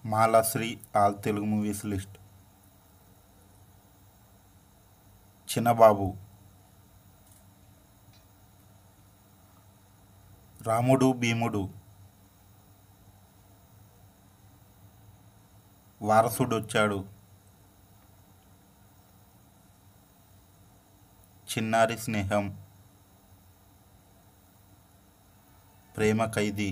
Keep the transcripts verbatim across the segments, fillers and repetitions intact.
Malashri all Telugu movies list. Chinnababu, Ramudu Bheemudu, వారసుడొచ్చాడు, చిన్నారి స్నేహం, ప్రేమ ఖైదీ,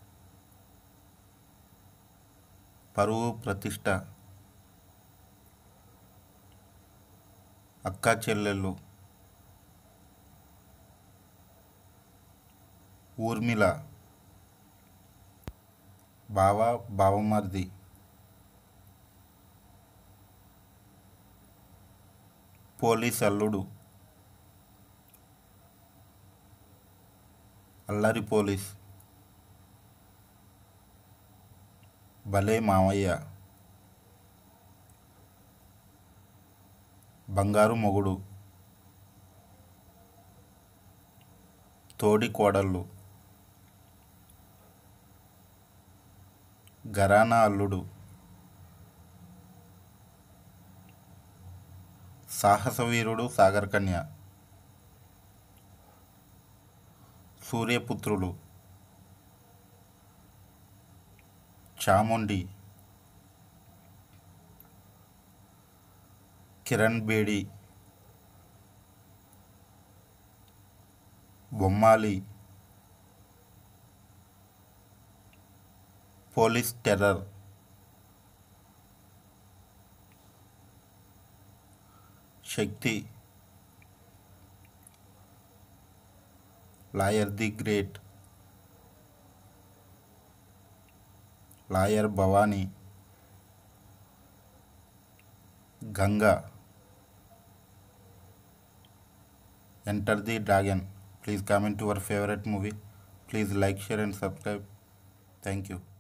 పరువు ప్రతిష్ట, అక్కా చెల్లెళ్ళు, ఊర్మిళ, బావ బావమరిది, పోలీస్ అల్లుడు, అల్లరి పోలీస్, భలే మావయ్య, బంగారు మొగుడు, తోడి కోడళ్ళు, గరానా అల్లుడు, సాహసవీరుడు Sagar Kanya, సూర్యపుత్రులు, Chamundi, Kiran Bedi, Bommali, police terror, Shakti, lawyer the great, lawyer Bhavani, Ganga, enter the dragon. Please comment your favorite movie. Please like, share and subscribe. Thank you.